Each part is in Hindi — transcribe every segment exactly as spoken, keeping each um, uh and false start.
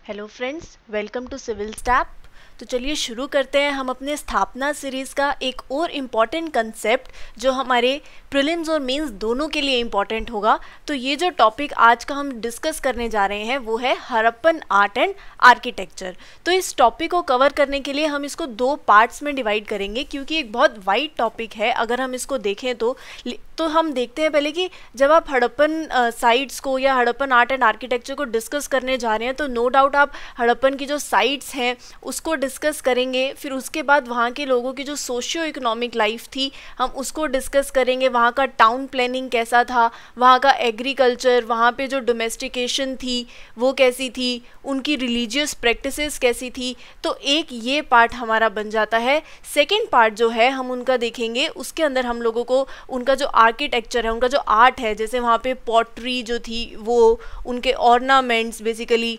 Hello friends, welcome to civil step. तो चलिए शुरू करते हैं हम अपने स्थापना सीरीज़ का एक और इम्पॉर्टेंट कंसेप्ट जो हमारे प्रीलिम्स और मेंस दोनों के लिए इम्पॉर्टेंट होगा। तो ये जो टॉपिक आज का हम डिस्कस करने जा रहे हैं वो है हड़प्पन आर्ट एंड आर्किटेक्चर। तो इस टॉपिक को कवर करने के लिए हम इसको दो पार्ट्स में डिवाइड करेंगे क्योंकि एक बहुत वाइड टॉपिक है। अगर हम इसको देखें तो तो हम देखते हैं पहले कि जब आप हड़प्पन साइट्स को या हड़प्पन आर्ट एंड आर्किटेक्चर को डिस्कस करने जा रहे हैं तो नो डाउट आप हड़प्पन की जो साइट्स हैं उसको डिस्कस करेंगे। फिर उसके बाद वहाँ के लोगों की जो सोशियो इकोनॉमिक लाइफ थी हम उसको डिस्कस करेंगे। वहाँ का टाउन प्लानिंग कैसा था, वहाँ का एग्रीकल्चर, वहाँ पे जो डोमेस्टिकेशन थी वो कैसी थी, उनकी रिलीजियस प्रैक्टिसेस कैसी थी। तो एक ये पार्ट हमारा बन जाता है। सेकेंड पार्ट जो है हम उनका देखेंगे, उसके अंदर हम लोगों को उनका जो आर्किटेक्चर है, उनका जो आर्ट है, जैसे वहाँ पे पॉटरी जो थी वो, उनके ऑर्नामेंट्स बेसिकली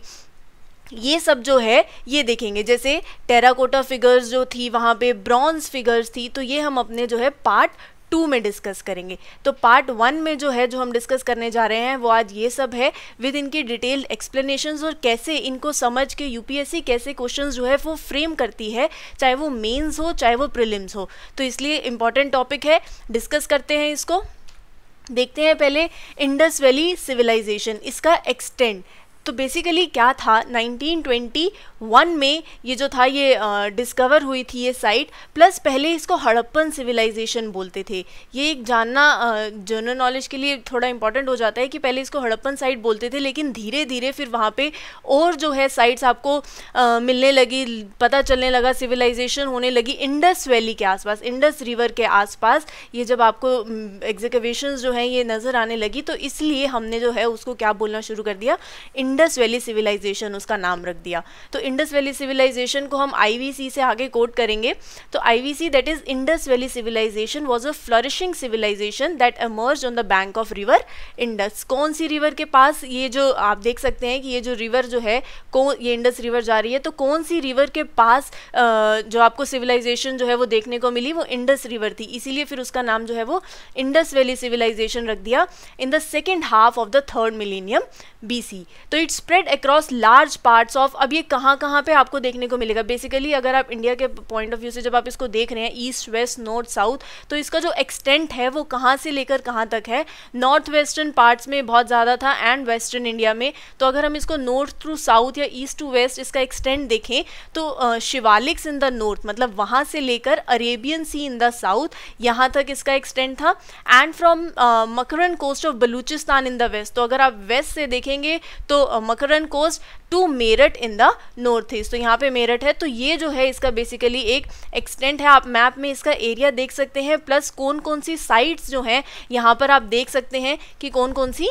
ये सब जो है ये देखेंगे। जैसे टेराकोटा फिगर्स जो थी, वहाँ पे ब्रॉन्ज फिगर्स थी, तो ये हम अपने जो है पार्ट टू में डिस्कस करेंगे। तो पार्ट वन में जो है जो हम डिस्कस करने जा रहे हैं वो आज ये सब है विद इनकी डिटेल्ड एक्सप्लेनेशंस और कैसे इनको समझ के यूपीएससी कैसे क्वेश्चंस जो है वो फ्रेम करती है, चाहे वो मेंस हो चाहे वो प्रीलिम्स हो। तो इसलिए इम्पॉर्टेंट टॉपिक है, डिस्कस करते हैं इसको। देखते हैं पहले इंडस वैली सिविलाइजेशन, इसका एक्सटेंड। तो बेसिकली क्या था, नाइनटीन ट्वेंटी वन में ये जो था ये डिस्कवर uh, हुई थी ये साइट। प्लस पहले इसको हड़प्पन सिविलाइजेशन बोलते थे। ये एक जानना जनरल uh, नॉलेज के लिए थोड़ा इंपॉर्टेंट हो जाता है कि पहले इसको हड़प्पन साइट बोलते थे, लेकिन धीरे धीरे फिर वहाँ पे और जो है साइट्स आपको uh, मिलने लगी, पता चलने लगा, सिविलाइजेशन होने लगी इंडस वैली के आसपास, इंडस रिवर के आसपास। ये जब आपको एग्जीक्यूशंस जो हैं ये नज़र आने लगी तो इसलिए हमने जो है उसको क्या बोलना शुरू कर दिया, इंडस वैली सिविलाइजेशन उसका नाम रख दिया। तो इंडस वैली सिविलाइजेशन को हम आईवीसी से आगे कोट करेंगे। तो IVC that is Indus valley civilization was a flourishing civilization that emerged on the bank of river Indus. कौन सी रिवर के पास, ये जो आप देख सकते हैं कि ये जो रिवर जो है कौन, ये इंडस रिवर जा रही है, तो कौन सी रिवर के पास जो आपको सिविलाइजेशन जो है वो देखने को मिली, वो इंडस रिवर थी। इसीलिए फिर उसका नाम जो है वो इंडस वैली सिविलाइजेशन रख दिया in the second half of the third millennium BC. तो it spread across large parts of, अब ये कहाँ कहाँ पे आपको देखने को मिलेगा। बेसिकली अगर आप इंडिया के पॉइंट ऑफ व्यू से जब आप इसको देख रहे हैं, ईस्ट वेस्ट नॉर्थ साउथ, तो इसका जो एक्सटेंट है वो कहाँ से लेकर कहाँ तक है। नॉर्थ वेस्टर्न पार्ट्स में बहुत ज़्यादा था एंड वेस्टर्न इंडिया में। तो अगर हम इसको नॉर्थ टू साउथ या ईस्ट टू वेस्ट इसका एक्सटेंट देखें तो शिवालिक्स इन द नॉर्थ, मतलब वहाँ से लेकर Arabian sea in the south, यहाँ तक इसका एक्सटेंट था। And from Makran coast of Balochistan in the west, तो अगर आप वेस्ट से देखेंगे तो Makran coast to Meerut in the north east, तो यहाँ पे मेरठ है। तो ये जो है इसका बेसिकली एक एक्सटेंट है। आप मैप में इसका एरिया देख सकते हैं, प्लस कौन कौन सी साइट्स जो हैं यहाँ पर आप देख सकते हैं कि कौन कौन सी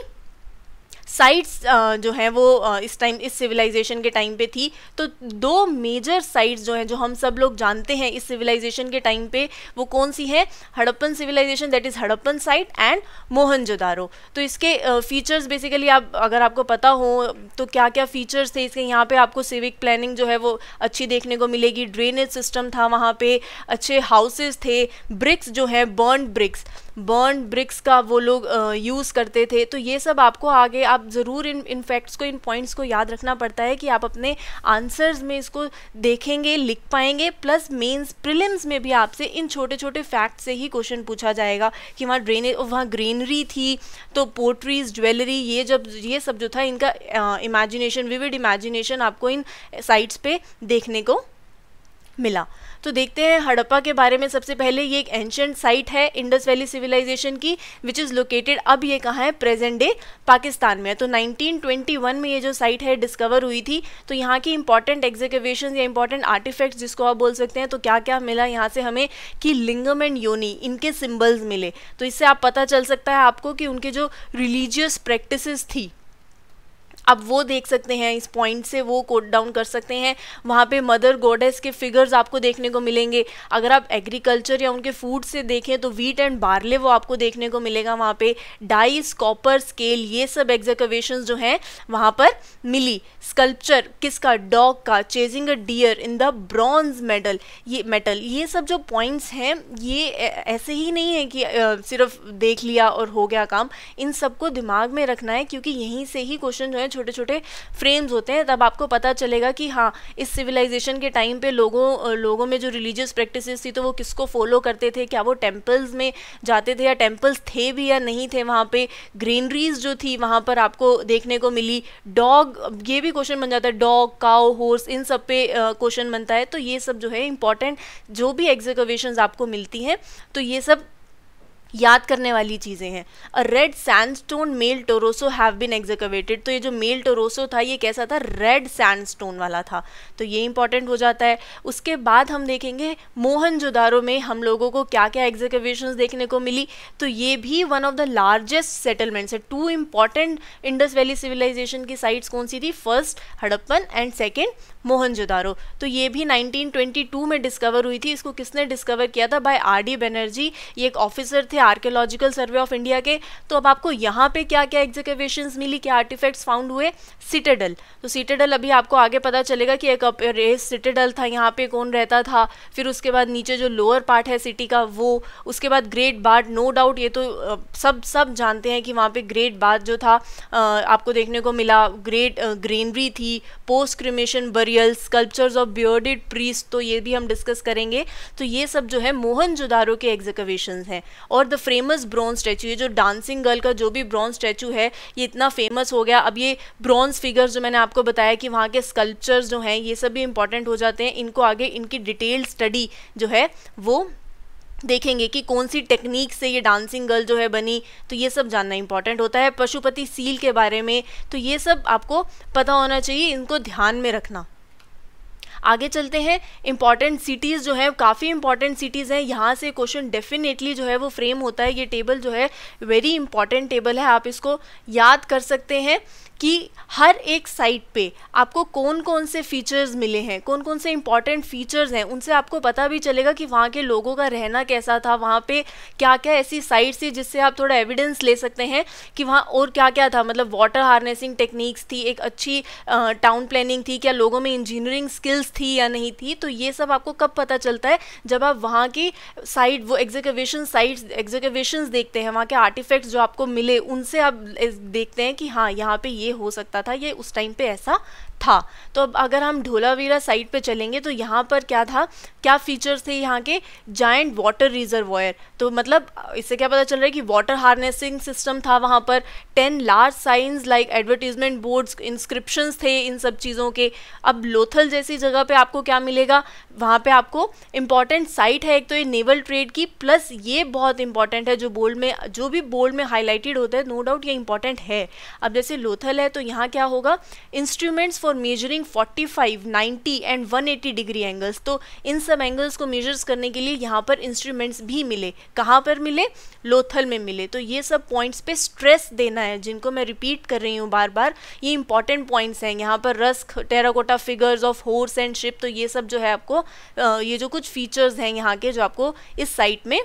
साइट्स जो हैं वो इस टाइम इस सिविलाइजेशन के टाइम पे थी। तो दो मेजर साइट्स जो हैं जो हम सब लोग जानते हैं इस सिविलाइजेशन के टाइम पे, वो कौन सी है, Harappan civilization that is Harappan site and Mohenjodaro. तो इसके फीचर्स बेसिकली आप अगर आपको पता हो तो क्या क्या फीचर्स थे इसके, यहाँ पे आपको सिविक प्लानिंग जो है वो अच्छी देखने को मिलेगी, ड्रेनेज सिस्टम था वहाँ पे, अच्छे हाउसेज थे, ब्रिक्स जो है बर्न ब्रिक्स बर्न ब्रिक्स का वो लोग यूज़ करते थे। तो ये सब आपको आगे आप ज़रूर इन इन फैक्ट्स को, इन पॉइंट्स को याद रखना पड़ता है कि आप अपने आंसर्स में इसको देखेंगे, लिख पाएंगे। प्लस मेंस प्रीलिम्स में भी आपसे इन छोटे छोटे फैक्ट से ही क्वेश्चन पूछा जाएगा कि वहाँ ड्रेनेज, वहाँ ग्रीनरी थी, तो पोट्रीज, ज्वेलरी, ये जब ये सब जो था इनका इमेजिनेशन, विविड इमेजिनेशन आपको इन साइट्स पे देखने को मिला। तो देखते हैं हड़प्पा के बारे में। सबसे पहले ये एक एंशिएंट साइट है इंडस वैली सिविलाइजेशन की, विच इज़ लोकेटेड, अब ये कहाँ है, प्रेजेंट डे पाकिस्तान में है। तो नाइनटीन ट्वेंटी वन में ये जो साइट है डिस्कवर हुई थी। तो यहाँ की इंपॉर्टेंट एग्जीक्यूशन या इंपॉर्टेंट आर्टिफैक्ट्स जिसको आप बोल सकते हैं, तो क्या क्या मिला यहाँ से हमें कि लिंगम एंड योनि, इनके सिम्बल्स मिले। तो इससे आप पता चल सकता है आपको कि उनके जो रिलीजियस प्रैक्टिसेस थी आप वो देख सकते हैं, इस पॉइंट से वो कोट डाउन कर सकते हैं। वहाँ पे मदर गॉडेस के फिगर्स आपको देखने को मिलेंगे। अगर आप एग्रीकल्चर या उनके फूड से देखें तो वीट एंड बार्ले वो आपको देखने को मिलेगा वहाँ पे। डाइस, कॉपर, स्केल, ये सब एग्जीक्यूशंस जो हैं वहाँ पर मिली। स्कल्पचर किसका, डॉग का, chasing a deer in the bronze medal, ये मेटल, ये सब जो पॉइंट्स हैं ये ऐसे ही नहीं है कि आ, सिर्फ देख लिया और हो गया काम। इन सबको दिमाग में रखना है क्योंकि यहीं से ही क्वेश्चन जो है छोटे छोटे फ्रेम्स होते हैं, तब आपको पता चलेगा कि हाँ इस सिविलाइजेशन के टाइम पे लोगों लोगों में जो रिलीजियस प्रैक्टिसेस थी तो वो किसको फॉलो करते थे, क्या वो टेम्पल्स में जाते थे या टेम्पल्स थे भी या नहीं थे, वहाँ पे ग्रीनरीज जो थी वहाँ पर आपको देखने को मिली। डॉग, ये भी क्वेश्चन बन जाता है, डॉग, काउ, हॉर्स, इन सब पे क्वेश्चन uh, बनता है। तो ये सब जो है इंपॉर्टेंट जो भी एग्जीक्यूशंस आपको मिलती हैं तो ये सब याद करने वाली चीज़ें हैं। A red sandstone male torso have been executed, तो ये जो मेल टोरोसो था ये कैसा था, रेड सैंडस्टोन वाला था, तो ये इंपॉर्टेंट हो जाता है। उसके बाद हम देखेंगे मोहनजोदारो में हम लोगों को क्या क्या एग्जीक्यूशंस देखने को मिली, तो ये भी one of the largest settlements है। Two important Indus valley civilization की साइट्स कौन सी थी, first Harappan and second Mohenjodaro. तो ये भी नाइनटीन ट्वेंटी टू में डिस्कवर हुई थी। इसको किसने डिस्कवर किया था, बाय आर डी बनर्जी, ये एक ऑफिसर थे आर्कियोलॉजिकल सर्वे ऑफ इंडिया के। तो अब आपको यहाँ पे क्या क्या एग्जीक्यूशंस मिली, क्या आर्टिफैक्ट्स फाउंड हुए, सिटाडेल। तो सिटाडेल अभी आपको आगे पता चलेगा कि एक रेस सिटाडेल था, यहाँ पे कौन रहता था, फिर उसके बाद नीचे जो लोअर पार्ट है सिटी का वो, उसके बाद ग्रेट बाथ, नो डाउट ये तो सब सब जानते हैं कि वहाँ पे ग्रेट बाथ जो था आपको देखने को मिला, ग्रेट ग्रीनरी थी, post cremation burial, sculptures of bearded priest, तो ये भी हम डिस्कस करेंगे। तो ये सब जो है मोहनजोदारो के एग्जीक्यूशंस हैं। और द फेमस ब्रॉन्ज स्टैचू, ये जो डांसिंग गर्ल का जो भी ब्रॉन्ज स्टैचू है ये इतना फेमस हो गया। अब ये ब्रॉन्ज फिगर्स जो मैंने आपको बताया कि वहाँ के स्कल्पचर्स जो हैं ये सब भी इंपॉर्टेंट हो जाते हैं। इनको आगे इनकी डिटेल्ड स्टडी जो है वो देखेंगे कि कौन सी टेक्निक से ये डांसिंग गर्ल जो है बनी, तो ये सब जानना इंपॉर्टेंट होता है। पशुपति सील के बारे में, तो ये सब आपको पता होना चाहिए, इनको ध्यान में रखना। आगे चलते हैं, इंपॉर्टेंट सिटीज़ जो है, काफ़ी इंपॉर्टेंट सिटीज़ हैं, यहाँ से क्वेश्चन डेफिनेटली जो है वो फ्रेम होता है। ये टेबल जो है वेरी इंपॉर्टेंट टेबल है, आप इसको याद कर सकते हैं कि हर एक साइट पे आपको कौन कौन से फीचर्स मिले हैं, कौन कौन से इंपॉर्टेंट फीचर्स हैं, उनसे आपको पता भी चलेगा कि वहाँ के लोगों का रहना कैसा था, वहाँ पे क्या क्या ऐसी साइट्स थी जिससे आप थोड़ा एविडेंस ले सकते हैं कि वहाँ और क्या क्या था। मतलब वाटर हार्नेसिंग टेक्निक्स थी, एक अच्छी टाउन प्लानिंग थी, क्या लोगों में इंजीनियरिंग स्किल्स थी या नहीं थी। तो ये सब आपको कब पता चलता है, जब आप वहाँ की साइट, वो एग्जीक्यूशन साइट्स एग्जीक्यूशंस देखते हैं, वहाँ के आर्टिफैक्ट्स जो आपको मिले उनसे आप देखते हैं कि हाँ यहाँ पे ये हो सकता था, ये उस टाइम पे ऐसा था। तो अब अगर हम ढोलावीरा साइट पे चलेंगे तो यहाँ पर क्या था, क्या फीचर्स थे यहाँ के, जायंट वाटर रिजर्वॉयर, तो मतलब इससे क्या पता चल रहा है कि वाटर हार्नेसिंग सिस्टम था वहाँ पर। Ten large signs like advertisement boards, inscriptions थे इन सब चीज़ों के। अब लोथल जैसी जगह पे आपको क्या मिलेगा, वहाँ पे आपको इंपॉर्टेंट साइट है एक तो ये नेवल ट्रेड की, प्लस ये बहुत इंपॉर्टेंट है जो बोल्ड में, जो भी बोल्ड में हाईलाइटेड होता है, नो डाउट ये इंपॉर्टेंट है। अब जैसे लोथल है तो यहाँ क्या होगा, instruments for measuring forty five, ninety and one eighty degree angles, तो इन सब एंगल्स को मेजर्स करने के लिए यहाँ पर इंस्ट्रूमेंट्स भी मिले। कहाँ पर मिले, लोथल में मिले। तो ये सब पॉइंट्स पे स्ट्रेस देना है, जिनको मैं रिपीट कर रही हूँ बार बार, ये इंपॉर्टेंट पॉइंट्स हैं। यहाँ पर रस्क, terracotta figures of horse and ship, तो ये सब जो है आपको ये जो कुछ फीचर्स हैं यहाँ के जो आपको इस साइट में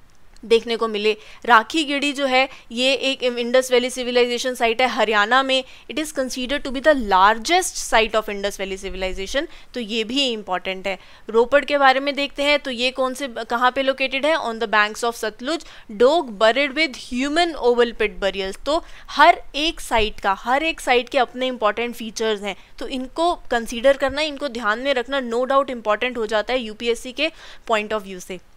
देखने को मिले। राखी गिड़ी जो है ये एक इंडस वैली सिविलाइजेशन साइट है हरियाणा में। It is considered to be the largest site of Indus valley civilization, तो ये भी इंपॉर्टेंट है। रोपड़ के बारे में देखते हैं तो ये कौन से, कहाँ पे लोकेटेड है, on the banks of Sutlej. Dog buried with human oval pit burials, तो हर एक साइट का, हर एक साइट के अपने इंपॉर्टेंट फीचर्स हैं, तो इनको कंसीडर करना, इनको ध्यान में रखना नो डाउट इंपॉर्टेंट हो जाता है यूपीएससी के पॉइंट ऑफ व्यू से।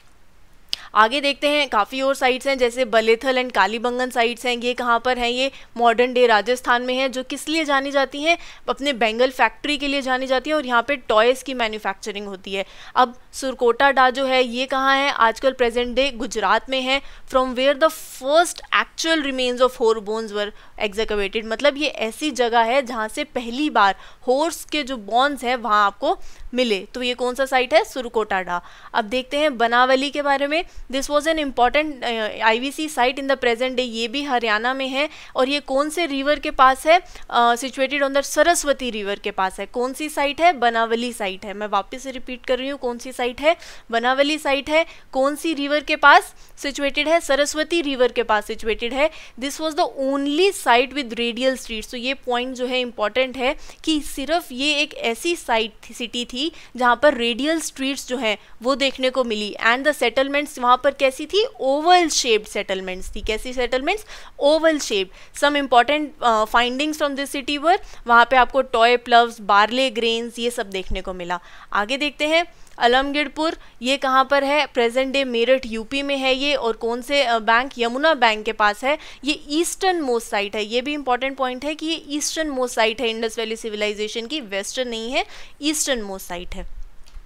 आगे देखते हैं, काफ़ी और साइट्स हैं जैसे बलेथल एंड कालीबंगन साइट्स हैं। ये कहाँ पर हैं, ये मॉडर्न डे राजस्थान में है, जो किस लिए जानी जाती हैं, अपने बेंगल फैक्ट्री के लिए जानी जाती है और यहाँ पे टॉयज़ की मैन्युफैक्चरिंग होती है। अब सुरकोटा डा जो है ये कहाँ है, आजकल प्रेजेंट डे गुजरात में है, from where the first actual remains of horse bones were executed, मतलब ये ऐसी जगह है जहाँ से पहली बार हॉर्स के जो बोन्स हैं वहाँ आपको मिले। तो ये कौन सा साइट है, सुरकोटा डा। अब देखते हैं बनावली के बारे में। This was an important IVC site in the present day, ये भी हरियाणा में है और ये कौन से रिवर के पास है, situated on the Saraswati river के पास है। कौन सी साइट है, बनावली साइट है। मैं वापस से रिपीट कर रही हूँ, कौन सी साइट है, बनावली साइट है। कौन सी रिवर के पास सिचुएटेड है, सरस्वती रिवर के पास सिचुएटेड है। This was the only site with radial streets, तो ये पॉइंट जो है इंपॉर्टेंट है कि सिर्फ ये एक ऐसी साइट सिटी थी जहाँ पर रेडियल स्ट्रीट्स जो हैं वो देखने को मिली। एंड द सेटलमेंट्स वहाँ वहाँ पर कैसी थी, ओवल शेप्ड सेटलमेंट्स थी। कैसी settlements, oval shaped. Some important findings from this city were, वहाँ पे आपको टॉय प्लव्स, बार्ले ग्रेन्स, ये सब देखने को मिला। आगे देखते हैं अलमगीरपुर, ये कहाँ पर है, प्रेजेंट डे मेरठ यूपी में है ये, और कौन से बैंक, यमुना बैंक के पास है। ये ईस्टर्न मोस्ट साइट है, ये भी इंपॉर्टेंट पॉइंट है कि ये ईस्टर्न मोस्ट साइट है इंडस वैली सिविलाइजेशन की, वेस्टर्न नहीं है, ईस्टर्न मोस्ट साइट है।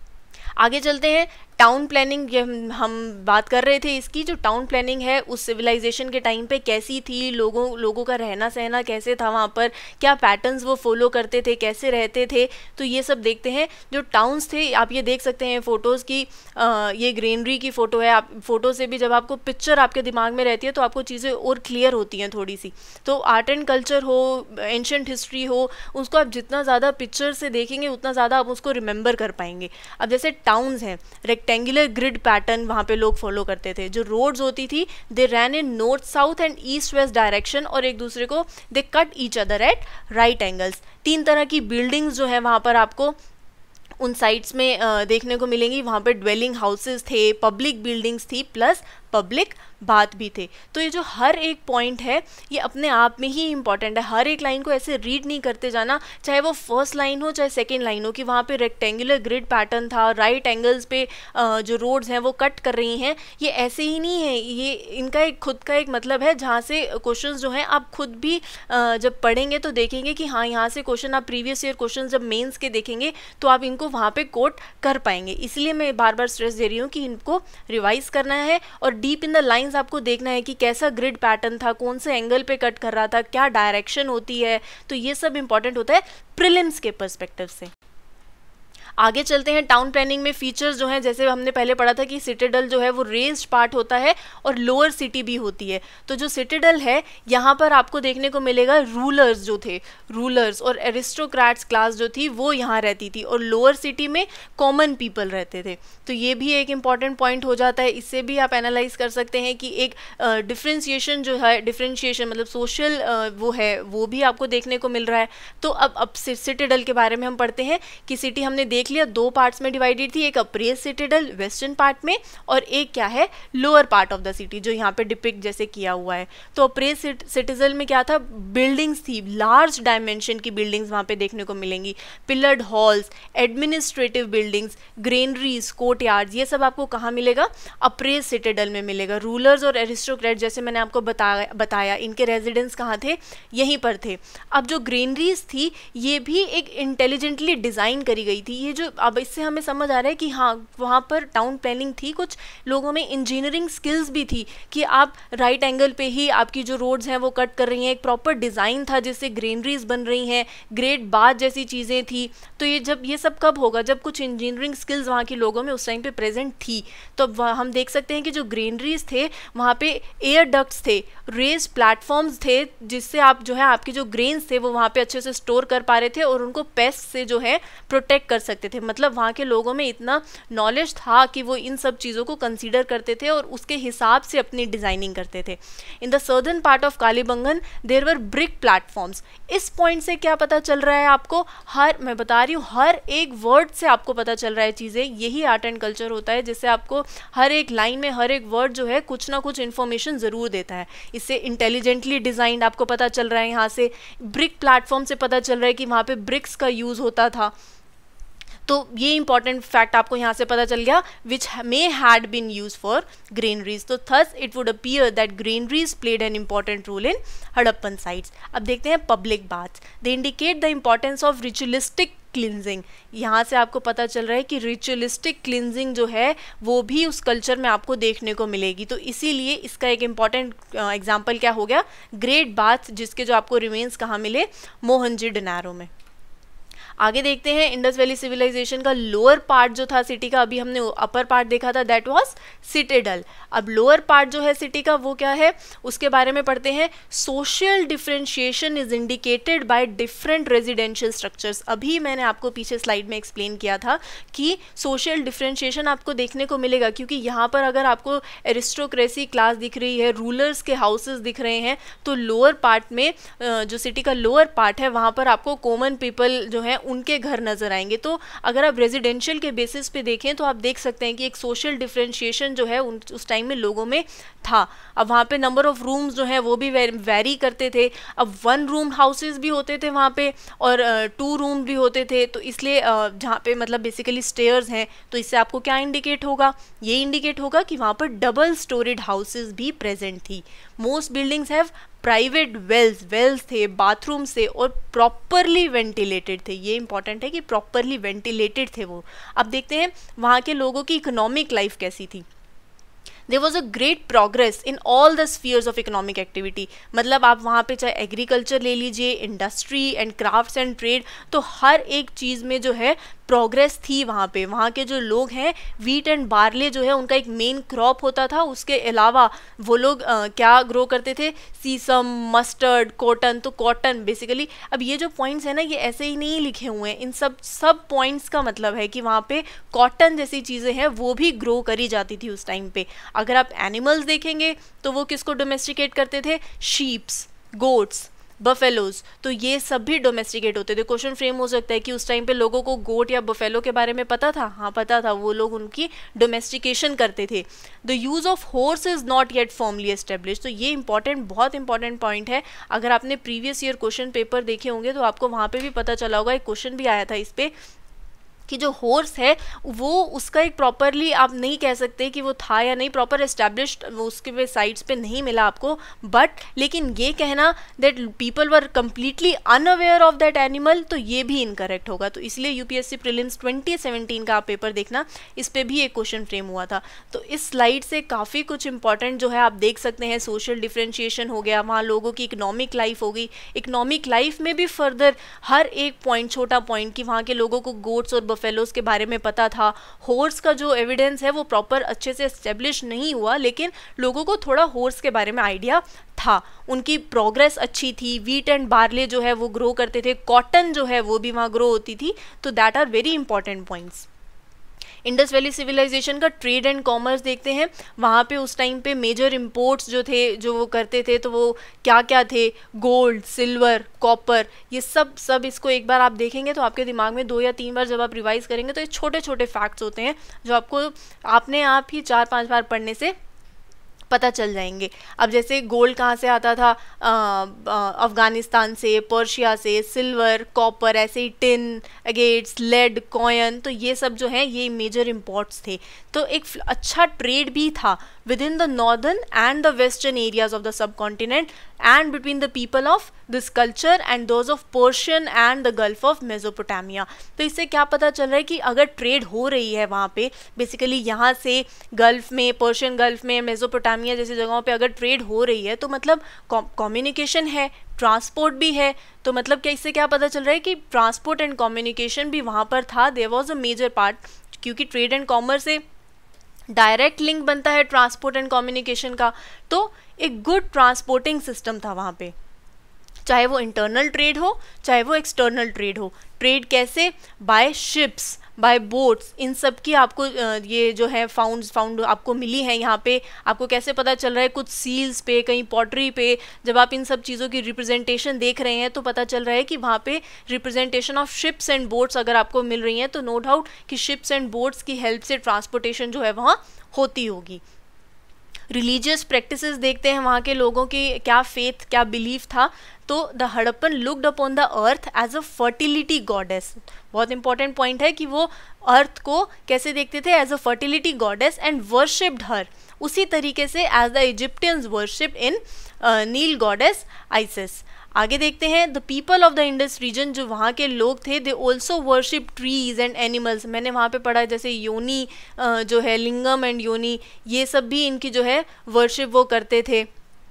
आगे चलते हैं, टाउन प्लानिंग, ये हम बात कर रहे थे इसकी, जो टाउन प्लानिंग है उस सिविलाइजेशन के टाइम पे कैसी थी, लोगों लोगों का रहना सहना कैसे था वहाँ पर, क्या पैटर्न्स वो फॉलो करते थे, कैसे रहते थे, तो ये सब देखते हैं। जो टाउन्स थे, आप ये देख सकते हैं फ़ोटोज़ की, आ, ये ग्रीनरी की फ़ोटो है। आप फ़ोटो से भी जब आपको पिक्चर आपके दिमाग में रहती है तो आपको चीज़ें और क्लियर होती हैं थोड़ी सी। तो आर्ट एंड कल्चर हो, एंशंट हिस्ट्री हो, उसको आप जितना ज़्यादा पिक्चर से देखेंगे उतना ज़्यादा आप उसको रिमेंबर कर पाएंगे। अब जैसे टाउन्स हैं, रेक्टेंगुलर ग्रिड पैटर्न वहाँ पे लोग फॉलो करते थे। जो रोड्स होती थी, they ran in north south and east west direction, और एक दूसरे को they cut each other at right angles. तीन तरह की बिल्डिंग्स जो है वहाँ पर आपको उन साइट्स में आ, देखने को मिलेंगी। वहाँ पे ड्वेलिंग हाउसेस थे, पब्लिक बिल्डिंग्स थी, प्लस पब्लिक बात भी थे। तो ये जो हर एक पॉइंट है ये अपने आप में ही इंपॉर्टेंट है। हर एक लाइन को ऐसे रीड नहीं करते जाना, चाहे वो फर्स्ट लाइन हो चाहे सेकंड लाइन हो, कि वहाँ पे रेक्टेंगुलर ग्रिड पैटर्न था, राइट एंगल्स पे आ, जो रोड्स हैं वो कट कर रही हैं, ये ऐसे ही नहीं है। ये इनका एक खुद का एक मतलब है, जहाँ से क्वेश्चंस जो हैं आप खुद भी आ, जब पढ़ेंगे तो देखेंगे कि हाँ यहाँ से क्वेश्चन, आप प्रीवियस ईयर क्वेश्चन जब मेन्स के देखेंगे तो आप इनको वहाँ पे कोट कर पाएंगे। इसलिए मैं बार बार स्ट्रेस दे रही हूँ कि इनको रिवाइज करना है और डीप इन द लाइंस आपको देखना है कि कैसा ग्रिड पैटर्न था, कौन से एंगल पे कट कर रहा था, क्या डायरेक्शन होती है। तो ये सब इंपॉर्टेंट होता है प्रीलिम्स के पर्सपेक्टिव से। आगे चलते हैं, टाउन प्लानिंग में फीचर्स जो हैं, जैसे हमने पहले पढ़ा था कि सिटाडेल जो है वो रेज्ड पार्ट होता है और लोअर सिटी भी होती है। तो जो सिटाडेल है यहाँ पर आपको देखने को मिलेगा रूलर्स जो थे, रूलर्स और एरिस्टोक्रेट्स क्लास जो थी वो यहाँ रहती थी, और लोअर सिटी में कॉमन पीपल रहते थे। तो ये भी एक इम्पॉर्टेंट पॉइंट हो जाता है। इससे भी आप एनालाइज कर सकते हैं कि एक डिफ्रेंशिएशन uh, जो है, डिफ्रेंशिएशन मतलब सोशल uh, वो है, वो भी आपको देखने को मिल रहा है। तो अब अब सिटाडेल के बारे में हम पढ़ते हैं कि सिटी हमने देख लिया, दो पार्ट्स में डिवाइडेड थी, एक अप्रेज सिटाडेल वेस्टर्न पार्ट में, और एक क्या है, lower part of the city जो यहाँ पे डिपिक्ट जैसे किया हुआ है। तो अप्रेज सिटाडेल में क्या था, बिल्डिंग्स थी, लार्ज डायमेंशन की बिल्डिंग्स वहाँ पे देखने को मिलेंगी, pillared halls, administrative buildings, granaries, courtyards, ये सब आपको कहाँ मिलेगा, अप्रेज सिटाडेल में मिलेगा। रूलर्स और एरिस्टोक्रेट जैसे मैंने आपको बताया बताया इनके रेजिडेंस कहाँ थे, यहीं पर थे। अब जो ग्रेनरीज थी ये भी एक इंटेलिजेंटली डिज़ाइन करी गई थी। ये जो अब इससे हमें समझ आ रहा है कि हाँ वहाँ पर टाउन प्लानिंग थी, कुछ लोगों में इंजीनियरिंग स्किल्स भी थी कि आप राइट एंगल पे ही आपकी जो रोड्स हैं वो कट कर रही हैं, एक प्रॉपर डिज़ाइन था जिससे ग्रेनरीज बन रही हैं, ग्रेट बाथ जैसी चीज़ें थी। तो ये जब ये सब कब होगा, जब कुछ इंजीनियरिंग स्किल्स वहाँ के लोगों में उस टाइम पे प्रेजेंट थी। तो अब हम देख सकते हैं कि जो ग्रेनरीज थे वहाँ पे एयर डक्ट्स थे, रेज प्लेटफॉर्म्स थे, जिससे आप जो है आपके जो ग्रेन्स थे वो वहाँ पे अच्छे से स्टोर कर पा रहे थे और उनको पेस्ट से जो है प्रोटेक्ट कर सकते थे। मतलब वहाँ के लोगों में इतना नॉलेज था कि वो इन सब चीज़ों को कंसीडर करते थे और उसके हिसाब से अपनी डिज़ाइनिंग करते थे। In the southern part of Kalibangan there were brick platforms. इस पॉइंट से क्या पता चल रहा है आपको, हर मैं बता रही हूँ हर एक वर्ड से आपको पता चल रहा है चीज़ें। यही आर्ट एंड कल्चर होता है, जिससे आपको हर एक लाइन में हर एक वर्ड जो है कुछ ना कुछ इन्फॉर्मेशन ज़रूर देता है। इससे इंटेलिजेंटली डिज़ाइंड आपको पता चल रहा है, यहाँ से ब्रिक प्लेटफॉर्म से पता चल रहा है कि वहाँ पे ब्रिक्स का यूज़ होता था। तो ये इंपॉर्टेंट फैक्ट आपको यहाँ से पता चल गया, which may had been used for granaries. तो thus it would appear that granaries played an important role in Harappan sites. अब देखते हैं public baths. They indicate the importance of ritualistic cleansing. यहाँ से आपको पता चल रहा है कि रिचुअलिस्टिक क्लिनजिंग जो है वो भी उस कल्चर में आपको देखने को मिलेगी। तो इसीलिए इसका एक इम्पॉर्टेंट एग्जाम्पल क्या हो गया, ग्रेट बाथ, जिसके जो आपको रिमेन्स कहाँ मिले, मोहनजोदड़ो में। आगे देखते हैं इंडस वैली सिविलाइजेशन का लोअर पार्ट जो था सिटी का, अभी हमने अपर पार्ट देखा था, दैट वाज सिटाडेल। अब लोअर पार्ट जो है सिटी का वो क्या है, उसके बारे में पढ़ते हैं। Social differentiation is indicated by different residential structures. अभी मैंने आपको पीछे स्लाइड में एक्सप्लेन किया था कि सोशल डिफरेंशिएशन आपको देखने को मिलेगा, क्योंकि यहाँ पर अगर आपको एरिस्टोक्रेसी क्लास दिख रही है, रूलर्स के हाउसेस दिख रहे हैं, तो लोअर पार्ट में जो सिटी का लोअर पार्ट है वहाँ पर आपको कॉमन पीपल जो है उनके घर नज़र आएंगे। तो अगर आप रेजिडेंशियल के बेसिस पे देखें तो आप देख सकते हैं कि एक सोशल डिफ्रेंशिएशन जो है उन उस टाइम में लोगों में था। अब वहाँ पे नंबर ऑफ़ रूम्स जो है वो भी वेरी करते थे। अब वन रूम हाउसेस भी होते थे वहाँ पे और टू रूम भी होते थे। तो इसलिए जहाँ पे मतलब बेसिकली स्टेयर्स हैं, तो इससे आपको क्या इंडिकेट होगा, ये इंडिकेट होगा कि वहाँ पर डबल स्टोरीड हाउसेस भी प्रेजेंट थी। Most buildings have private wells wells थे, बाथरूम्स थे और प्रॉपरली वेंटिलेटेड थे। ये इंपॉर्टेंट है कि प्रॉपरली वेंटिलेटेड थे वो। अब देखते हैं वहाँ के लोगों की इकोनॉमिक लाइफ कैसी थी। There was a great progress in all the spheres of economic activity। मतलब आप वहाँ पे चाहे एग्रीकल्चर ले लीजिए, industry and crafts and trade, तो हर एक चीज़ में जो है प्रोग्रेस थी वहाँ पे। वहाँ के जो लोग हैं वीट एंड बार्ले जो है उनका एक मेन क्रॉप होता था। उसके अलावा वो लोग आ, क्या ग्रो करते थे, सीसम, मस्टर्ड, कॉटन। तो कॉटन बेसिकली, अब ये जो पॉइंट्स है ना ये ऐसे ही नहीं लिखे हुए हैं, इन सब सब पॉइंट्स का मतलब है कि वहाँ पे कॉटन जैसी चीज़ें हैं वो भी ग्रो करी जाती थी उस टाइम पे। अगर आप एनिमल्स देखेंगे तो वो किसको डोमेस्टिकेट करते थे, शीप्स, गोट्स, बफेलोज। तो ये सब भी डोमेस्टिकेट होते थे। क्वेश्चन फ्रेम हो सकता है कि उस टाइम पे लोगों को गोट या बफेलो के बारे में पता था। हाँ पता था, वो लोग उनकी डोमेस्टिकेशन करते थे। The use of horse is not yet formally establish. तो ये इंपॉर्टेंट, बहुत इंपॉर्टेंट पॉइंट है। अगर आपने प्रीवियस ईयर क्वेश्चन पेपर देखे होंगे तो आपको वहाँ पर भी पता चला होगा, एक क्वेश्चन भी आया था इस पर कि जो हॉर्स है वो उसका एक प्रॉपरली आप नहीं कह सकते कि वो था या नहीं, प्रॉपर एस्टैब्लिश्ड उसके पे साइट्स पे नहीं मिला आपको, बट लेकिन ये कहना that people were completely unaware of that animal, तो ये भी इनकरेक्ट होगा। तो इसलिए यूपीएससी प्रीलिम्स ट्वेंटी सेवनटीन का आप पेपर देखना, इस पर भी एक क्वेश्चन फ्रेम हुआ था। तो इस स्लाइड से काफ़ी कुछ इंपॉर्टेंट जो है आप देख सकते हैं। सोशल डिफ्रेंशिएशन हो गया, वहाँ लोगों की इकोनॉमिक लाइफ हो गई, इकोनॉमिक लाइफ में भी फर्दर हर एक पॉइंट, छोटा पॉइंट कि वहाँ के लोगों को गोट्स और फेलोज के बारे में पता था। हॉर्स का जो एविडेंस है वो प्रॉपर अच्छे से एस्टेब्लिश नहीं हुआ, लेकिन लोगों को थोड़ा हॉर्स के बारे में आइडिया था। उनकी प्रोग्रेस अच्छी थी। वीट एंड बार्ले जो है वो ग्रो करते थे, कॉटन जो है वो भी वहाँ ग्रो होती थी। तो that are very important points. Indus valley civilization का ट्रेड एंड कॉमर्स देखते हैं। वहाँ पे उस टाइम पे मेजर इंपोर्ट्स जो थे जो वो करते थे, तो वो क्या क्या थे, गोल्ड, सिल्वर, कॉपर, ये सब सब इसको एक बार आप देखेंगे तो आपके दिमाग में दो या तीन बार जब आप रिवाइज करेंगे तो ये छोटे छोटे फैक्ट्स होते हैं जो आपको आपने आप ही चार पांच बार पढ़ने से पता चल जाएंगे। अब जैसे गोल्ड कहाँ से आता था, अफ़गानिस्तान से, पर्शिया से, सिल्वर, कॉपर, ऐसे ही टिन, अगेट्स, लेड, कॉइन, तो ये सब जो हैं ये मेजर इंपोर्ट्स थे। तो एक अच्छा ट्रेड भी था within the northern and the western areas of the subcontinent and between the people of this culture and those of Persian and the Gulf of Mesopotamia. तो इससे क्या पता चल रहा है कि अगर ट्रेड हो रही है वहाँ पे, बेसिकली यहाँ से गल्फ में, पर्शियन गल्फ में, मेसोपोटामिया जैसी जगहों पे अगर ट्रेड हो रही है तो मतलब कम्युनिकेशन है, ट्रांसपोर्ट भी है। तो मतलब क्या इससे क्या पता चल रहा है कि ट्रांसपोर्ट एंड कम्युनिकेशन भी वहाँ पर था, there was a major part, क्योंकि ट्रेड एंड कॉमर्स से डायरेक्ट लिंक बनता है ट्रांसपोर्ट एंड कम्युनिकेशन का। तो एक गुड ट्रांसपोर्टिंग सिस्टम था वहाँ पे, चाहे वो इंटरनल ट्रेड हो चाहे वो एक्सटर्नल ट्रेड हो। ट्रेड कैसे, बाय शिप्स, बाय बोट्स, इन सब की आपको ये जो है फाउंड फाउंड आपको मिली है यहाँ पे। आपको कैसे पता चल रहा है, कुछ सील्स पे, कहीं पॉटरी पे, जब आप इन सब चीज़ों की रिप्रेजेंटेशन देख रहे हैं तो पता चल रहा है कि वहाँ पे representation of ships and boats अगर आपको मिल रही हैं तो नो डाउट कि शिप्स एंड बोट्स की हेल्प से ट्रांसपोर्टेशन जो है वहाँ होती होगी। रिलीजियस प्रैक्टिसेस देखते हैं, वहाँ के लोगों की क्या फेथ, क्या बिलीफ था। तो the Harappan looked upon the earth as a fertility goddess. बहुत इंपॉर्टेंट पॉइंट है कि वो अर्थ को कैसे देखते थे, as a fertility goddess, and worshipped her उसी तरीके से as the Egyptians worshipped in Nile goddess Isis. आगे देखते हैं, the people of the Indus region, जो वहाँ के लोग थे, they also worship trees and animals. मैंने वहाँ पे पढ़ा है जैसे योनी जो है, लिंगम एंड योनी, ये सब भी इनकी जो है वर्शिप वो करते थे।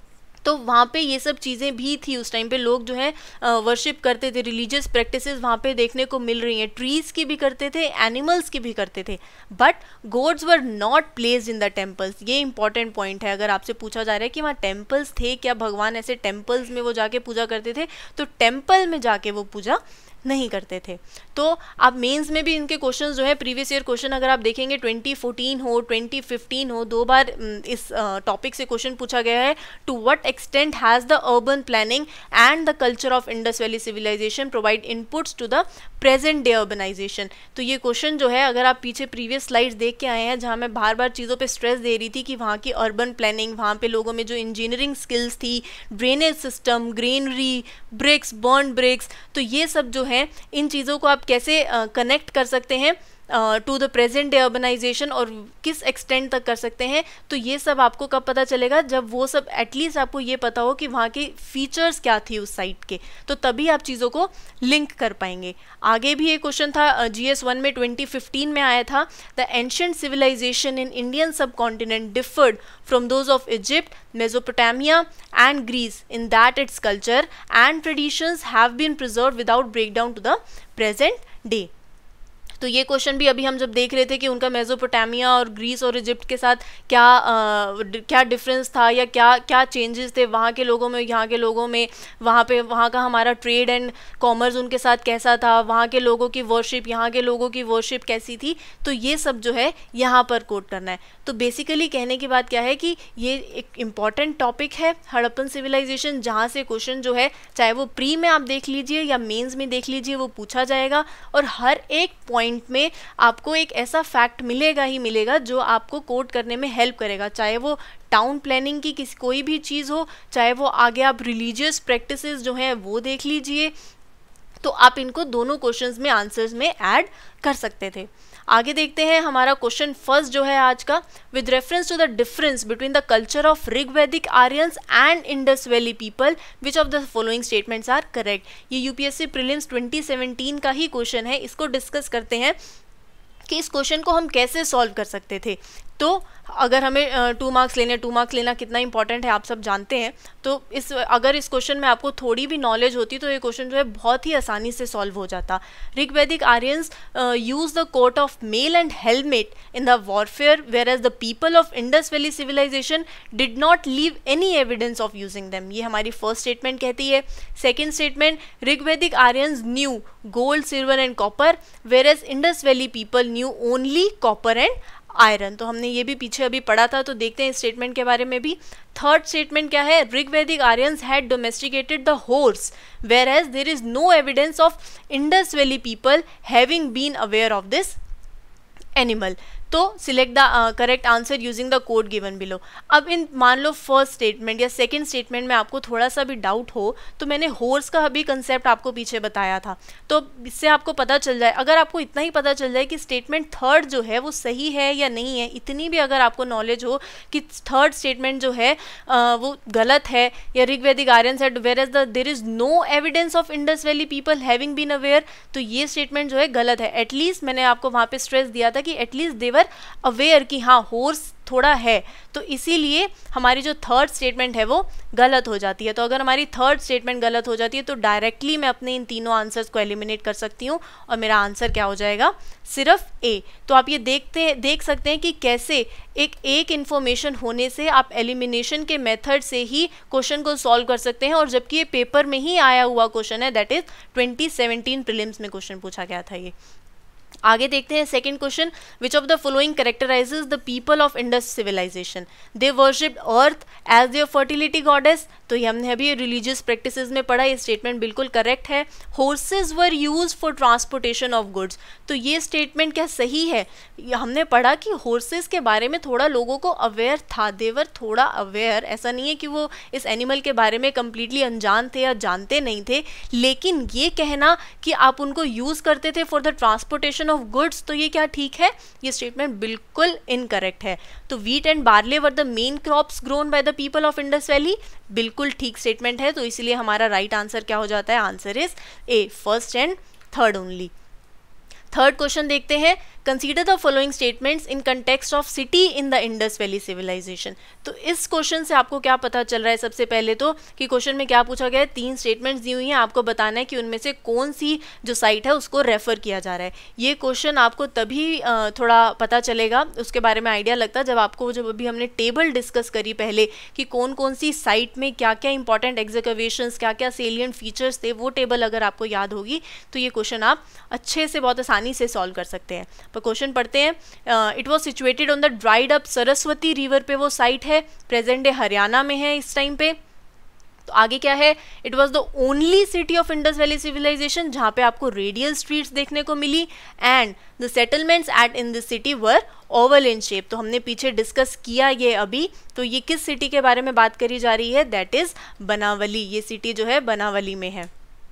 तो वहाँ पे ये सब चीज़ें भी थी उस टाइम पे, लोग जो है वर्शिप करते थे। रिलीजियस प्रैक्टिसेस वहाँ पे देखने को मिल रही हैं, ट्रीज़ की भी करते थे, एनिमल्स की भी करते थे, but gods were not placed in the temples. ये इंपॉर्टेंट पॉइंट है। अगर आपसे पूछा जा रहा है कि वहाँ टेम्पल्स थे क्या, भगवान ऐसे टेम्पल्स में वो जाके पूजा करते थे, तो टेम्पल में जाके वो पूजा नहीं करते थे। तो आप मेंस में भी इनके क्वेश्चंस जो है प्रीवियस ईयर क्वेश्चन अगर आप देखेंगे ट्वेंटी फोर्टीन हो ट्वेंटी फिफ्टीन हो, दो बार इस टॉपिक uh, से क्वेश्चन पूछा गया है, to what extent has the urban planning and the culture of Indus valley civilization provide inputs to the present day urbanization. तो ये क्वेश्चन जो है अगर आप पीछे प्रीवियस स्लाइड्स देख के आए हैं जहाँ मैं बार बार चीज़ों पे स्ट्रेस दे रही थी कि वहाँ की अर्बन प्लानिंग, वहाँ पे लोगों में जो इंजीनियरिंग स्किल्स थी, drainage system, greenery, bricks, burn bricks, तो ये सब जो है इन चीज़ों को आप कैसे कनेक्ट uh, कर सकते हैं to the present day urbanization और किस एक्सटेंट तक कर सकते हैं, तो ये सब आपको कब पता चलेगा, जब वो सब एटलीस्ट आपको ये पता हो कि वहाँ के फीचर्स क्या थी उस साइट के, तो तभी आप चीज़ों को लिंक कर पाएंगे। आगे भी एक क्वेश्चन था जी एस वन में ट्वेंटी फिफ्टीन में आया था, the ancient civilization in Indian subcontinent differed from those of Egypt, Mesopotamia and Greece in that its culture and traditions have been preserve without break down to the present day. तो ये क्वेश्चन भी अभी हम जब देख रहे थे कि उनका मेसोपोटामिया और ग्रीस और इजिप्ट के साथ क्या आ, क्या डिफरेंस था या क्या क्या चेंजेस थे वहाँ के लोगों में, यहाँ के लोगों में, वहाँ पे वहाँ का हमारा ट्रेड एंड कॉमर्स उनके साथ कैसा था, वहाँ के लोगों की वर्शिप, यहाँ के लोगों की वर्शिप कैसी थी, तो ये सब जो है यहाँ पर कोट करना है। तो बेसिकली कहने की बात क्या है कि ये एक इम्पॉर्टेंट टॉपिक है हड़प्पन सिविलाइजेशन, जहाँ से क्वेश्चन जो है चाहे वो प्री में आप देख लीजिए या मेंस में देख लीजिए वो पूछा जाएगा, और हर एक पॉइंट में आपको एक ऐसा फैक्ट मिलेगा ही मिलेगा जो आपको कोट करने में हेल्प करेगा, चाहे वो टाउन प्लानिंग की किसी कोई भी चीज़ हो, चाहे वो आगे आप रिलीजियस प्रैक्टिसेस जो हैं वो देख लीजिए, तो आप इनको दोनों क्वेश्चंस में आंसर्स में ऐड कर सकते थे। आगे देखते हैं हमारा क्वेश्चन फर्स्ट जो है आज का, with reference to the difference between the culture of Rigvedic Aryans and Indus valley people which of the following statements are correct. ये यूपीएससी प्रीलिम्स ट्वेंटी सेवनटीन का ही क्वेश्चन है, इसको डिस्कस करते हैं कि इस क्वेश्चन को हम कैसे सॉल्व कर सकते थे। तो अगर हमें टू मार्क्स लेने टू मार्क्स लेना कितना इंपॉर्टेंट है आप सब जानते हैं, तो इस अगर इस क्वेश्चन में आपको थोड़ी भी नॉलेज होती तो ये क्वेश्चन जो है बहुत ही आसानी से सॉल्व हो जाता। Rigvedic Aryans use the coat of mail and helmet in the warfare, whereas the people of Indus valley civilization did not leave any evidence of using them. ये हमारी फर्स्ट स्टेटमेंट कहती है। Second statement, Rigvedic Aryans knew gold, silver and copper, whereas Indus valley people knew only copper and iron. तो हमने ये भी पीछे अभी पढ़ा था, तो देखते हैं इस स्टेटमेंट के बारे में भी। थर्ड स्टेटमेंट क्या है, Rigvedic Aryans had domesticated the horse, whereas there is no evidence of Indus valley people having been aware of this animal. तो select the correct answer using the code given below. अब इन मान लो फर्स्ट स्टेटमेंट या सेकंड स्टेटमेंट में आपको थोड़ा सा भी डाउट हो, तो मैंने हॉर्स का अभी कंसेप्ट आपको पीछे बताया था, तो इससे आपको पता चल जाए, अगर आपको इतना ही पता चल जाए कि स्टेटमेंट थर्ड जो है वो सही है या नहीं है, इतनी भी अगर आपको नॉलेज हो कि थर्ड स्टेटमेंट जो है आ, वो गलत है, या Rigvedic Aryans ate whereas the there is no evidence of Indus valley people having been aware, तो ये स्टेटमेंट जो है गलत है। एटलीस्ट मैंने आपको वहाँ पे स्ट्रेस दिया था कि एटलीस्ट देवर अवेयर कि हाँ हॉर्स थोड़ा है, तो इसीलिए हमारी जो थर्ड स्टेटमेंट है वो गलत हो जाती है। तो अगर हमारी थर्ड स्टेटमेंट गलत हो जाती है तो डायरेक्टली मैं अपने इन तीनों आंसर्स को एलिमिनेट कर सकती हूँ और मेरा आंसर क्या हो जाएगा, सिर्फ ए। तो आप ये देखते देख सकते हैं कि कैसे एक एक इन्फॉर्मेशन होने से आप एलिमिनेशन के मेथड से ही क्वेश्चन को सॉल्व कर सकते हैं, और जबकि ये पेपर में ही आया हुआ क्वेश्चन है, that is twenty seventeen prelims में क्वेश्चन पूछा गया था ये। आगे देखते हैं second question, which of the following characterizes the people of Indus civilization, they worshipped earth as their fertility goddess. तो ये हमने अभी रिलीजियस प्रैक्टिसेस में पढ़ा, ये स्टेटमेंट बिल्कुल करेक्ट है। Horses were use for transportation of goods, तो ये स्टेटमेंट क्या सही है, हमने पढ़ा कि हॉर्सेज के बारे में थोड़ा लोगों को अवेयर था, देवर थोड़ा अवेयर, ऐसा नहीं है कि वो इस एनिमल के बारे में कम्प्लीटली अनजान थे या जानते नहीं थे, लेकिन ये कहना कि आप उनको यूज करते थे for the transportation of goods, तो ये क्या ठीक है, ये स्टेटमेंट बिल्कुल इनकरेक्ट है। तो wheat and barley were the main crops grown by the people of Indus valley, बिल्कुल ठीक स्टेटमेंट है, तो इसलिए हमारा राइट आंसर क्या हो जाता है, answer is A, first and third only. Third question देखते हैं, consider the following statements in context of city in the Indus valley civilization. तो इस क्वेश्चन से आपको क्या पता चल रहा है, सबसे पहले तो कि क्वेश्चन में क्या पूछा गया है, तीन स्टेटमेंट्स दी हुई हैं, आपको बताना है कि उनमें से कौन सी जो साइट है उसको रेफर किया जा रहा है। ये क्वेश्चन आपको तभी थोड़ा पता चलेगा, उसके बारे में आइडिया लगता है जब आपको, जब अभी हमने टेबल डिस्कस करी पहले कि कौन कौन सी साइट में क्या क्या इंपॉर्टेंट एग्जीक्यूशंस, क्या क्या सेलिएंट फीचर्स थे, वो टेबल अगर आपको याद होगी तो ये क्वेश्चन आप अच्छे से बहुत आसानी से सॉल्व कर सकते हैं। पर क्वेश्चन पढ़ते हैं, it was situated on the dried up Saraswati river पे वो साइट है, प्रेजेंट डे हरियाणा में है इस टाइम पे। तो आगे क्या है, it was the only city of Indus valley civilization जहाँ पे आपको रेडियल स्ट्रीट्स देखने को मिली, and the settlements at in this city were oval in shape. तो हमने पीछे डिस्कस किया ये अभी, तो ये किस सिटी के बारे में बात करी जा रही है, दैट इज बनावली। ये सिटी जो है बनावली में है।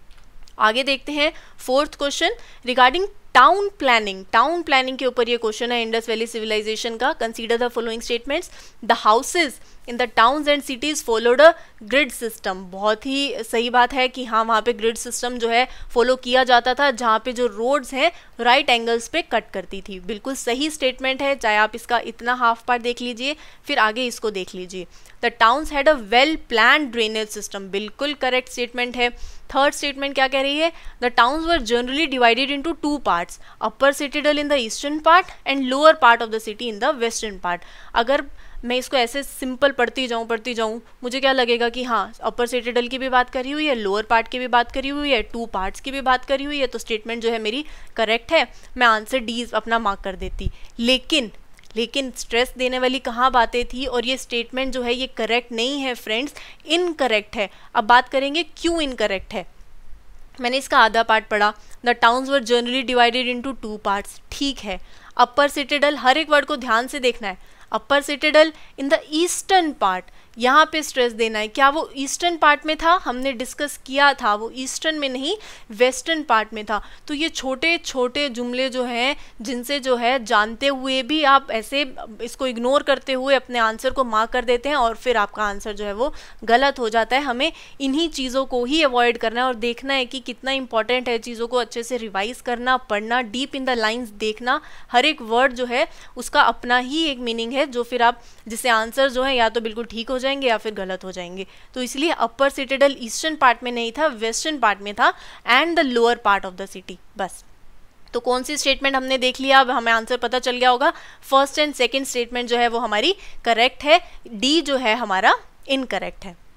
आगे देखते हैं fourth question regarding town planning. Town planning के ऊपर ये क्वेश्चन है इंडस वैली सिविलाइजेशन का। Consider the following statements, the houses in the towns and cities followed a grid system. बहुत ही सही बात है कि हाँ, वहाँ पे ग्रिड सिस्टम जो है फॉलो किया जाता था, जहाँ पे जो रोड्स हैं राइट एंगल्स पे कट करती थी। बिल्कुल सही स्टेटमेंट है, चाहे आप इसका इतना हाफ पार्ट देख लीजिए फिर आगे इसको देख लीजिए। The towns had a well plan drainage system, बिल्कुल करेक्ट स्टेटमेंट है। थर्ड स्टेटमेंट क्या कह रही है, the towns were generally divided into two parts, upper citadel in the eastern part and lower part of the city in the western part. अगर मैं इसको ऐसे सिंपल पढ़ती जाऊँ पढ़ती जाऊँ मुझे क्या लगेगा कि हाँ, अपर सिटीडल की भी बात करी हुई है, लोअर पार्ट की भी बात करी हुई है, टू पार्ट्स की भी बात करी हुई है, तो स्टेटमेंट जो है मेरी करेक्ट है। मैं आंसर डी अपना मार्क कर देती। लेकिन लेकिन स्ट्रेस देने वाली कहाँ बातें थी, और ये स्टेटमेंट जो है ये करेक्ट नहीं है फ्रेंड्स, इनकरेक्ट है। अब बात करेंगे क्यों इनकरेक्ट है। मैंने इसका आधा पार्ट पढ़ा, the towns were generally divided into two parts, ठीक है। अपर सिटीडल, हर एक वर्ड को ध्यान से देखना है, upper citadel in the eastern part, यहाँ पे स्ट्रेस देना है। क्या वो ईस्टर्न पार्ट में था, हमने डिस्कस किया था, वो ईस्टर्न में नहीं वेस्टर्न पार्ट में था। तो ये छोटे छोटे जुमले जो हैं, जिनसे जो है जानते हुए भी आप ऐसे इसको इग्नोर करते हुए अपने आंसर को मार्क कर देते हैं, और फिर आपका आंसर जो है वो गलत हो जाता है। हमें इन्हीं चीज़ों को ही अवॉइड करना है और देखना है कि कितना इंपॉर्टेंट है चीज़ों को अच्छे से रिवाइज करना, पढ़ना, डीप इन द लाइन्स देखना। हर एक वर्ड जो है उसका अपना ही एक मीनिंग है, जो फिर आप जिससे आंसर जो है या तो बिल्कुल ठीक हो जाएंगे या फिर गलत हो जाएंगे। तो इसलिए अपर सिटीडल ईस्टर्न पार्ट में नहीं था, वेस्टर्न पार्ट में था, and the lower part of the city. बस, तो कौन सी स्टेटमेंट हमने देख लिया, अब हमें आंसर पता चल गया होगा। फर्स्ट एंड सेकंड स्टेटमेंट जो है वो हमारी करेक्ट है, डी जो है हमारा इनकरेक्ट है।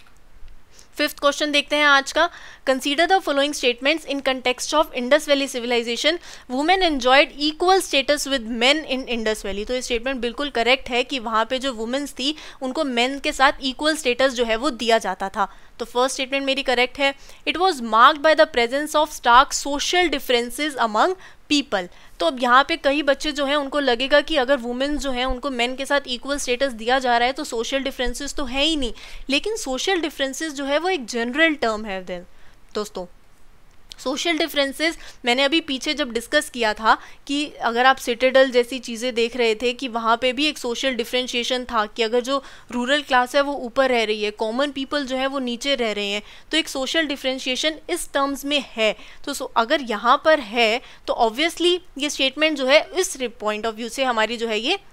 फिफ्थ क्वेश्चन देखते हैं आज का, consider the following statements in context of Indus valley civilization, women enjoyed equal status with men in Indus valley. तो ये स्टेटमेंट बिल्कुल करेक्ट है कि वहाँ पे जो वुमेन्स थी उनको मेन के साथ इक्वल स्टेटस जो है वो दिया जाता था। तो फर्स्ट स्टेटमेंट मेरी करेक्ट है। It was marked by the presence of stark social differences among people. तो अब यहाँ पे कई बच्चे जो हैं उनको लगेगा कि अगर वुमेन्स जो हैं उनको मेन के साथ इक्वल स्टेटस दिया जा रहा है तो सोशल डिफरेंसेस तो है ही नहीं। लेकिन सोशल डिफरेंसेस जो है वो एक जनरल टर्म है देन दोस्तों। सोशल डिफरेंसेस मैंने अभी पीछे जब डिस्कस किया था कि अगर आप सिटाडेल जैसी चीज़ें देख रहे थे कि वहाँ पे भी एक सोशल डिफरेंशिएशन था कि अगर जो रूरल क्लास है वो ऊपर रह रही है, कॉमन पीपल जो है वो नीचे रह रहे हैं, तो एक सोशल डिफरेंशिएशन इस टर्म्स में है। तो so, अगर यहाँ पर है तो ऑब्वियसली ये स्टेटमेंट जो है इस पॉइंट ऑफ व्यू से हमारी जो है ये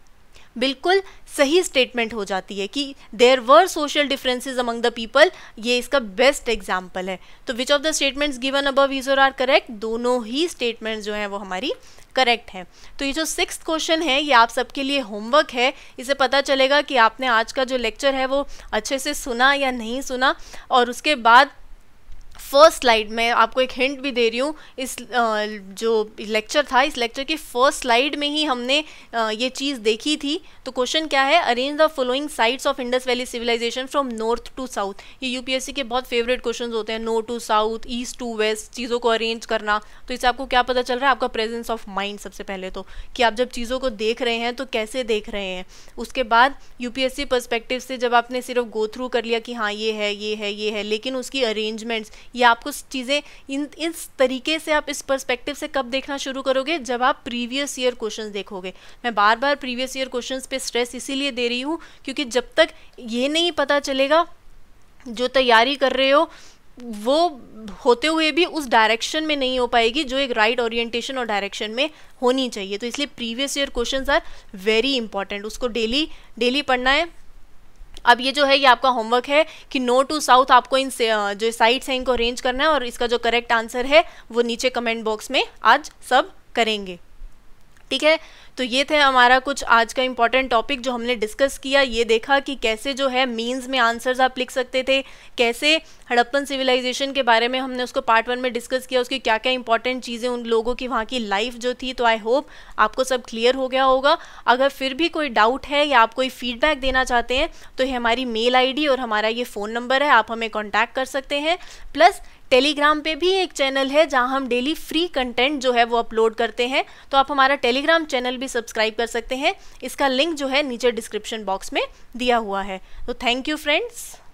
बिल्कुल सही स्टेटमेंट हो जाती है कि there were social differences among the people. ये इसका बेस्ट एग्जाम्पल है। तो which of the statements given above is और आर करेक्ट, दोनों ही स्टेटमेंट्स जो हैं वो हमारी करेक्ट हैं। तो ये जो सिक्स्थ क्वेश्चन है ये आप सबके लिए होमवर्क है। इसे पता चलेगा कि आपने आज का जो लेक्चर है वो अच्छे से सुना या नहीं सुना। और उसके बाद फर्स्ट स्लाइड में आपको एक हिंट भी दे रही हूँ, इस जो लेक्चर था इस लेक्चर की फर्स्ट स्लाइड में ही हमने ये चीज़ देखी थी। तो क्वेश्चन क्या है, arrange the following sites of Indus valley civilization from north to south. ये यूपीएससी के बहुत फेवरेट क्वेश्चंस होते हैं, north to south, east to west, चीज़ों को अरेंज करना। तो इससे आपको क्या पता चल रहा है, आपका प्रेजेंस ऑफ माइंड सबसे पहले तो, कि आप जब चीज़ों को देख रहे हैं तो कैसे देख रहे हैं। उसके बाद यूपीएससी पर्सपेक्टिव से जब आपने सिर्फ गो थ्रू कर लिया कि हाँ ये है ये है ये है, लेकिन उसकी अरेंजमेंट्स या आपको चीज़ें इन इस तरीके से आप इस पर्सपेक्टिव से कब देखना शुरू करोगे, जब आप प्रीवियस ईयर क्वेश्चंस देखोगे। मैं बार बार प्रीवियस ईयर क्वेश्चंस पे स्ट्रेस इसीलिए दे रही हूँ क्योंकि जब तक ये नहीं पता चलेगा, जो तैयारी कर रहे हो वो होते हुए भी उस डायरेक्शन में नहीं हो पाएगी जो एक राइट ओरिएंटेशन और डायरेक्शन में होनी चाहिए। तो इसलिए previous year questions are very important, उसको डेली डेली पढ़ना है। अब ये जो है ये आपका होमवर्क है कि नॉर्थ टू साउथ आपको इन जो साइट्स हैं इनको अरेंज करना है और इसका जो करेक्ट आंसर है वो नीचे कमेंट बॉक्स में आज सब करेंगे, ठीक है। तो ये थे हमारा कुछ आज का इंपॉर्टेंट टॉपिक जो हमने डिस्कस किया। ये देखा कि कैसे जो है मीन्स में आंसर्स आप लिख सकते थे, कैसे हड़प्पन सिविलाइजेशन के बारे में हमने उसको पार्ट वन में डिस्कस किया, उसकी क्या क्या इंपॉर्टेंट चीज़ें, उन लोगों की वहाँ की लाइफ जो थी। तो आई होप आपको सब क्लियर हो गया होगा। अगर फिर भी कोई डाउट है या आप कोई फीडबैक देना चाहते हैं तो ये हमारी मेल आई डी और हमारा ये फ़ोन नंबर है, आप हमें कॉन्टैक्ट कर सकते हैं। प्लस टेलीग्राम पे भी एक चैनल है जहां हम डेली फ्री कंटेंट जो है वो अपलोड करते हैं, तो आप हमारा टेलीग्राम चैनल भी सब्सक्राइब कर सकते हैं। इसका लिंक जो है नीचे डिस्क्रिप्शन बॉक्स में दिया हुआ है। तो थैंक यू फ्रेंड्स।